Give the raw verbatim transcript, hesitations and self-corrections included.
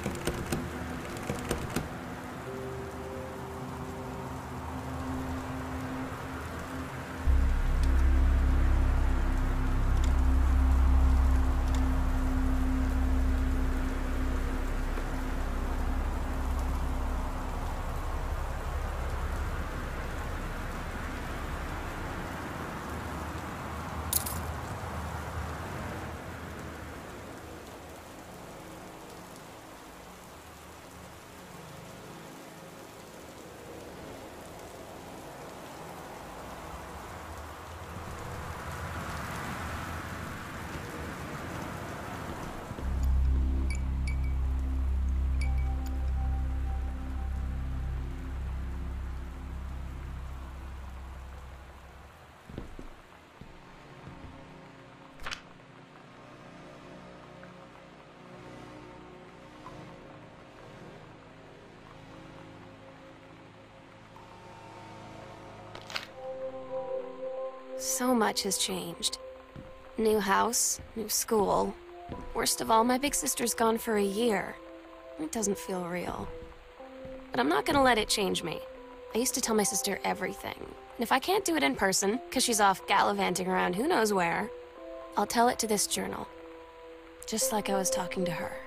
So much has changed. New house, new school. Worst of all, my big sister's gone for a year. It doesn't feel real. But I'm not gonna let it change me. I used to tell my sister everything. And if I can't do it in person, because she's off gallivanting around who knows where, I'll tell it to this journal. Just like I was talking to her.